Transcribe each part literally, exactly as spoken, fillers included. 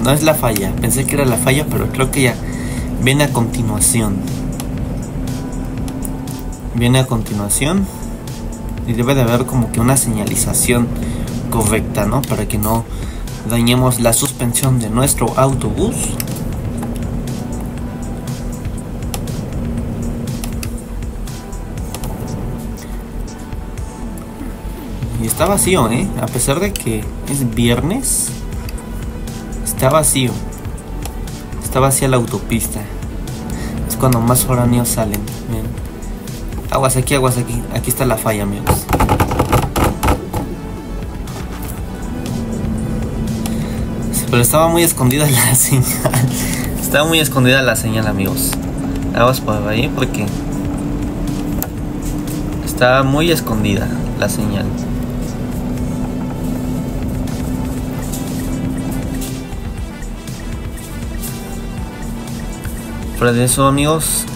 no es la falla. Pensé que era la falla, pero creo que ya viene a continuación. Viene a continuación. Y debe de haber como que una señalización correcta, ¿no? Para que no dañemos la suspensión de nuestro autobús. Y está vacío, ¿eh? A pesar de que es viernes, está vacío. Está vacía la autopista. Es cuando más foráneos salen. Miren. Aguas aquí, aguas aquí. Aquí está la falla, amigos. Sí, pero estaba muy escondida la señal. Estaba muy escondida la señal, amigos. Aguas por ahí porque estaba muy escondida la señal. Fuera de eso, amigos,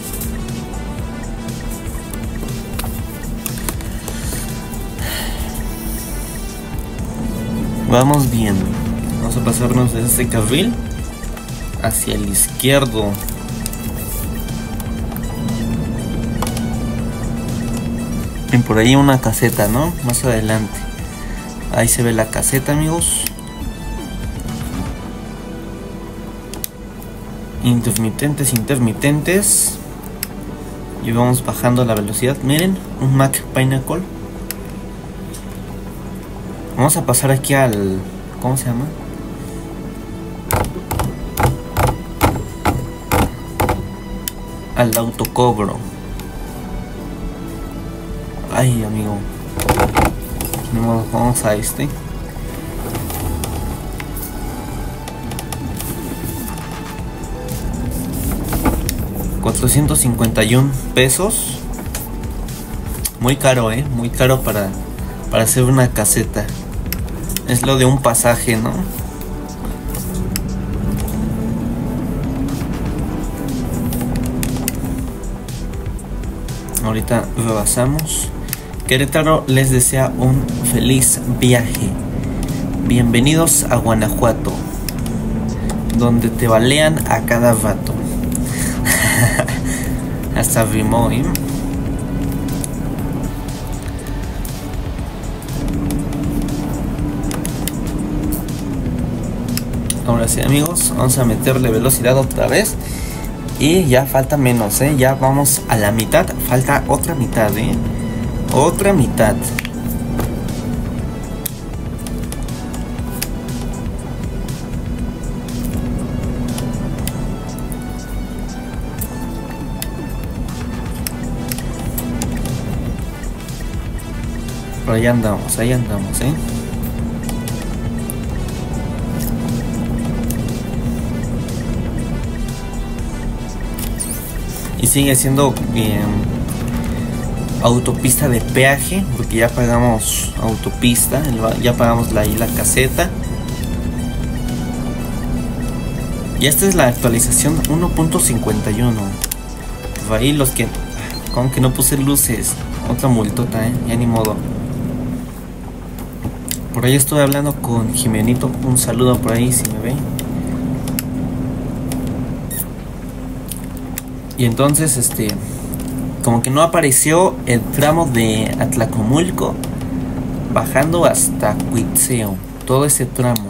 vamos bien. Vamos a pasarnos de este carril hacia el izquierdo. Y por ahí una caseta, ¿no? Más adelante. Ahí se ve la caseta, amigos. Intermitentes, intermitentes. Y vamos bajando la velocidad. Miren, un Mac Pinnacle. Vamos a pasar aquí al... ¿cómo se llama? Al autocobro. Ay, amigo. No, vamos a este. cuatrocientos cincuenta y uno pesos. Muy caro, eh. Muy caro para, para hacer una caseta. Es lo de un pasaje, ¿no? Ahorita rebasamos. Querétaro les desea un feliz viaje. Bienvenidos a Guanajuato, donde te balean a cada rato. Hasta rimó, ¿eh? Ahora sí, amigos, vamos a meterle velocidad otra vez. Y ya falta menos, ¿eh? Ya vamos a la mitad. Falta otra mitad, ¿eh? Otra mitad. Pero ahí andamos, ahí andamos, ¿eh? Y sigue siendo bien autopista de peaje, porque ya pagamos autopista, ya pagamos la, la caseta. Y esta es la actualización uno punto cincuenta y uno. Pues ahí los que... como que no puse luces. Otra multota, ¿eh? Ya ni modo. Por ahí estuve hablando con Jimenito. Un saludo por ahí si me ve. Y entonces, este... como que no apareció el tramo de Atlacomulco bajando hasta Cuitzeo. Todo ese tramo.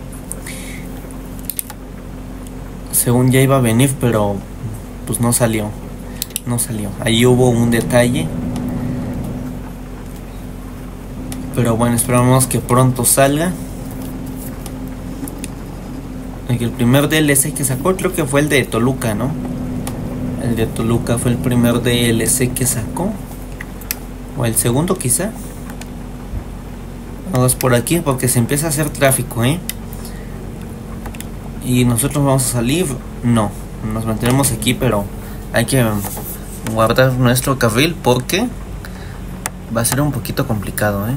Según ya iba a venir, pero pues no salió. No salió. Ahí hubo un detalle. Pero bueno, esperamos que pronto salga. El primer D L C que sacó creo que fue el de Toluca, ¿no? El de Toluca fue el primer D L C que sacó. O el segundo quizá. Vamos por aquí porque se empieza a hacer tráfico, ¿eh? Y nosotros vamos a salir. No, nos mantenemos aquí, pero hay que guardar nuestro carril porque va a ser un poquito complicado, ¿eh?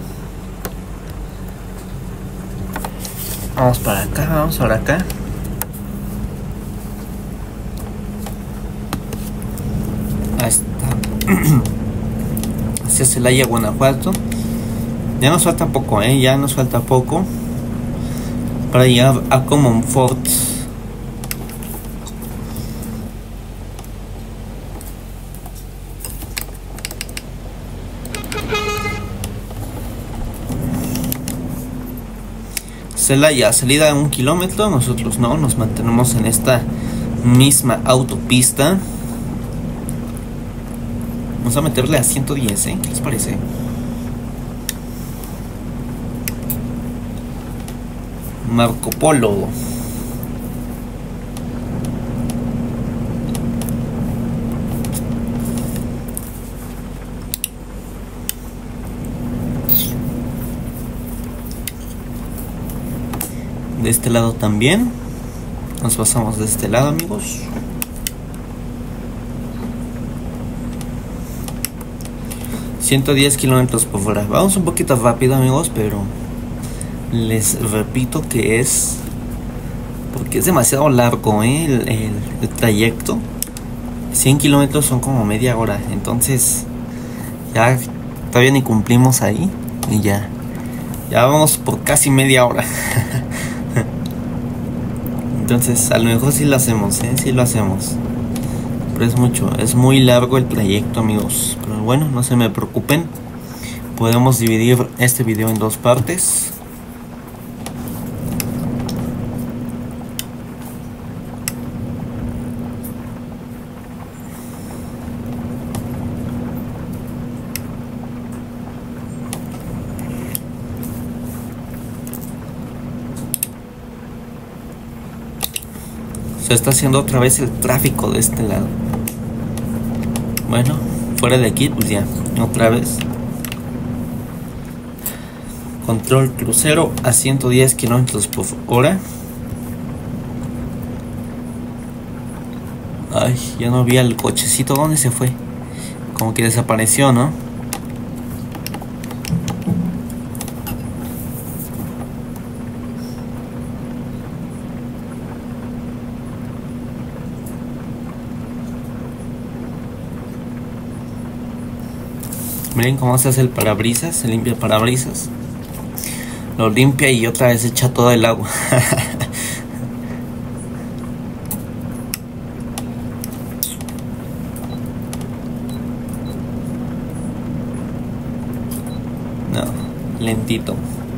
Vamos para acá, vamos para acá. Ahí está. Hacia Celaya, Guanajuato. Ya nos falta poco, ¿eh? Ya nos falta poco. para llegar a Common Fort. Celaya, salida a un kilómetro. Nosotros no, nos mantenemos en esta misma autopista. Vamos a meterle a ciento diez, ¿eh? ¿Qué les parece? Marco Polo. De este lado también. Nos pasamos de este lado, amigos. ciento diez kilómetros por hora. Vamos un poquito rápido, amigos, pero les repito que es porque es demasiado largo, ¿eh? el, el, el trayecto. cien kilómetros son como media hora. Entonces ya todavía ni cumplimos ahí. Y ya Ya vamos por casi media hora. Entonces a lo mejor sí lo hacemos, ¿eh? Sí lo hacemos. Pero es mucho, es muy largo el trayecto, amigos. Pero bueno, no se me preocupen. Podemos dividir este video en dos partes. Se está haciendo otra vez el tráfico de este lado. Bueno, fuera de aquí, pues ya, otra vez. Control crucero a ciento diez kilómetros por hora. Ay, ya no vi al cochecito. ¿Dónde se fue? Como que desapareció, ¿no? Miren cómo se hace el parabrisas. Se limpia el parabrisas. Lo limpia y otra vez echa todo el agua. No, lentito.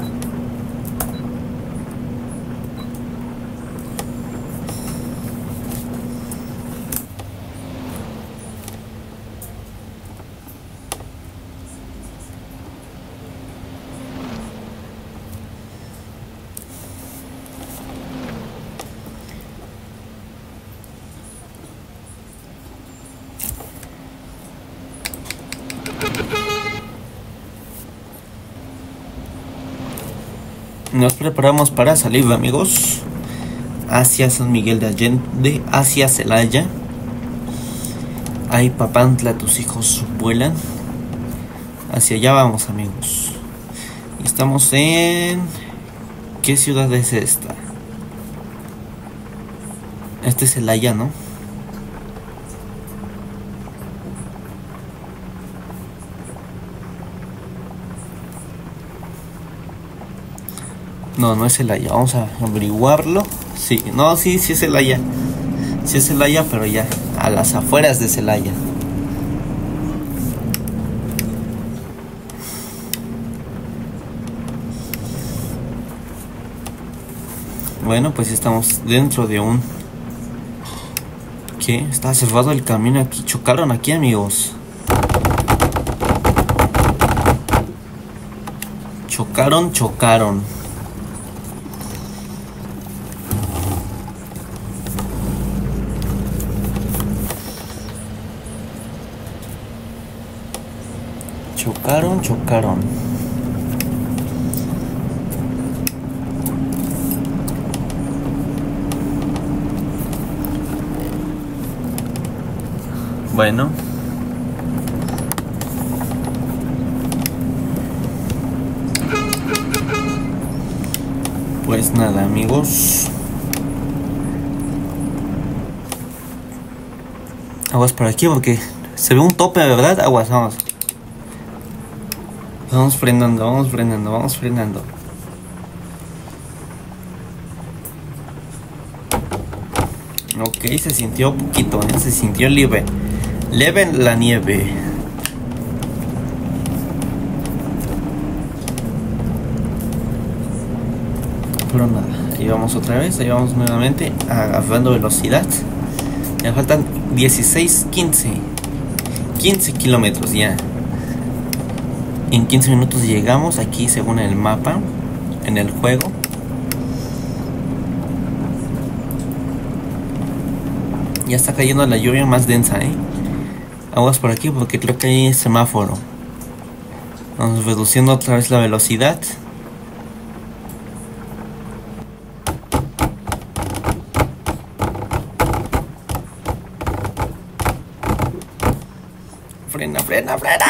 Nos preparamos para salir, amigos, hacia San Miguel de Allende, hacia Celaya. Ahí Papantla, tus hijos vuelan. Hacia allá vamos, amigos. Estamos en... ¿Qué ciudad es esta? Este es Celaya, ¿no? No, no es Celaya. Vamos a averiguarlo. Sí, no, sí, sí es Celaya. Sí es Celaya, pero ya a las afueras de Celaya. Bueno, pues estamos dentro de un... ¿Qué? Está cerrado el camino aquí. Chocaron aquí, amigos. Chocaron, chocaron. Chocaron, chocaron. Bueno. Pues nada, amigos. Aguas por aquí porque se ve un tope, ¿verdad? Aguas, vamos. Vamos frenando, vamos frenando, vamos frenando. Ok, se sintió poquito, ¿eh? Se sintió leve. Leve en la nieve. Pero nada, ahí vamos otra vez, ahí vamos nuevamente agarrando velocidad. Me faltan dieciséis, quince quince kilómetros ya. En quince minutos llegamos aquí según el mapa, en el juego. Ya está cayendo la lluvia más densa, ¿eh? Aguas por aquí porque creo que hay semáforo. Vamos reduciendo otra vez la velocidad. Frena, frena, frena.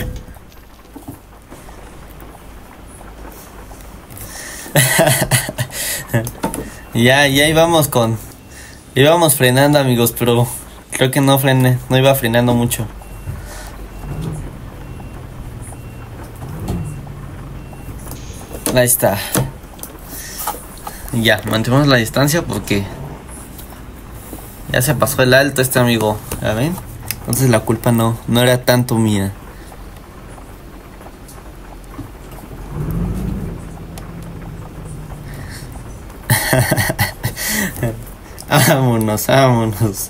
Ya, ya íbamos con... Íbamos frenando, amigos, pero creo que no frené, no iba frenando mucho. Ahí está. Ya, mantenemos la distancia porque ya se pasó el alto este amigo, ¿ya ven? Entonces la culpa no, no era tanto mía. Vámonos, vámonos.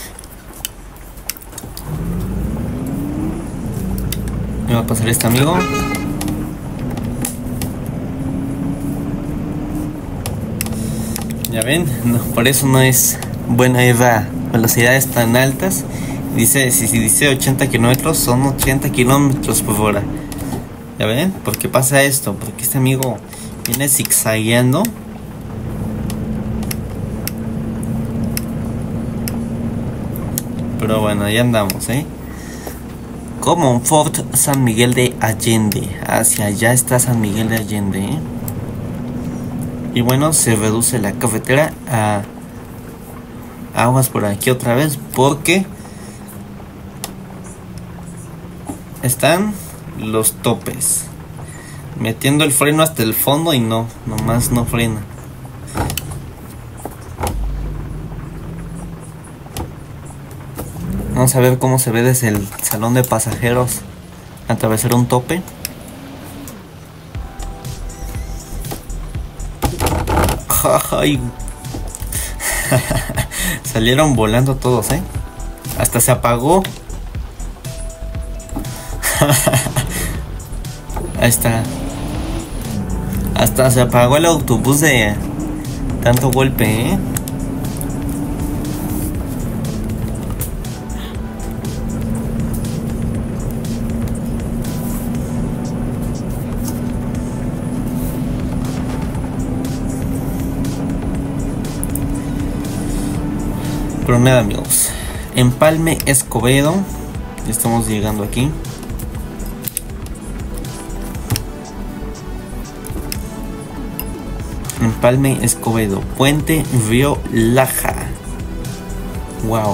Me va a pasar este amigo. Ya ven, no, por eso no es buena idea velocidades tan altas. Dice, si, si dice ochenta kilómetros, son ochenta kilómetros por hora. Ya ven, ¿por qué pasa esto? Porque este amigo viene zigzagueando. Pero bueno, ya andamos, ¿eh? Como un Fort San Miguel de Allende. Hacia allá está San Miguel de Allende, ¿eh? Y bueno, se reduce la carretera a aguas por aquí otra vez porque están los topes. Metiendo el freno hasta el fondo y no, nomás no frena. Vamos a ver cómo se ve desde el salón de pasajeros atravesar un tope. Ay. Salieron volando todos, ¿eh? Hasta se apagó. Ahí está. Hasta se apagó el autobús de tanto golpe, ¿eh? Pero nada, amigos, Empalme Escobedo, ya estamos llegando aquí. Empalme Escobedo, Puente Río Laja. Wow.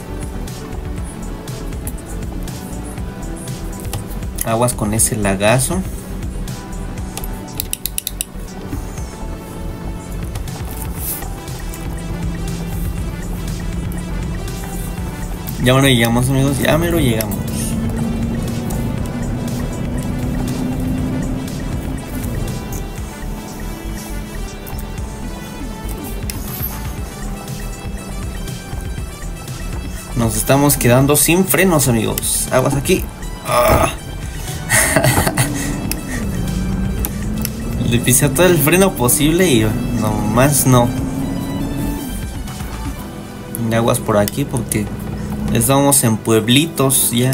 Aguas con ese lagazo. Ya me lo llegamos, amigos, ya me lo llegamos. Nos estamos quedando sin frenos, amigos. Aguas aquí. Ah. Le pisé todo el freno posible y nomás no. Y aguas por aquí porque estamos en pueblitos ya.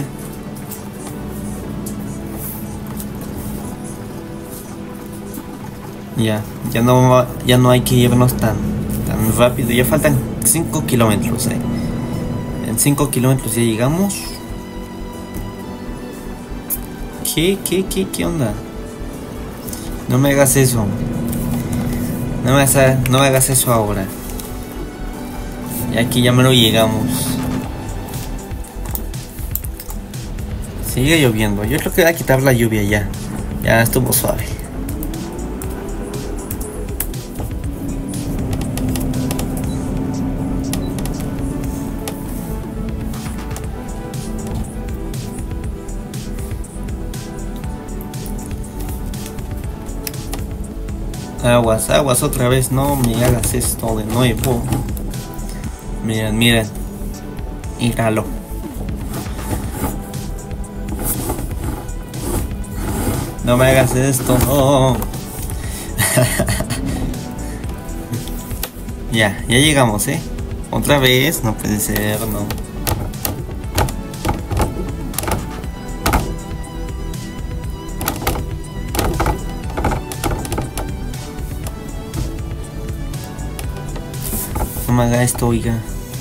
Ya, ya no, ya no hay que irnos tan, tan rápido. Ya faltan cinco kilómetros, eh. En cinco kilómetros ya llegamos. ¿Qué, qué, qué, qué onda? No me hagas eso. No me hagas, no me hagas eso ahora. Y aquí ya me lo llegamos. Sigue lloviendo. Yo creo que voy a quitar la lluvia ya. Ya estuvo suave. Aguas, aguas otra vez, no me hagas esto de nuevo. Miren, miren. Míralo. No me hagas esto, no. Ya, ya llegamos, eh. Otra vez, no puede ser, no. No me haga esto, oiga.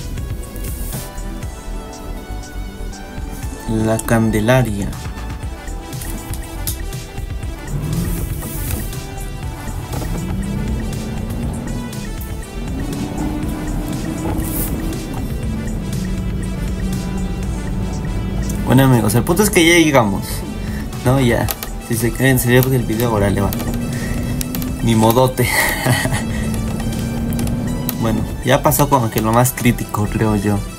La Candelaria. Bueno amigos, el punto es que ya llegamos. No, ya. Si se creen serio del video, ahora le va. Ni modote. Bueno, ya pasó como que lo más crítico, creo yo.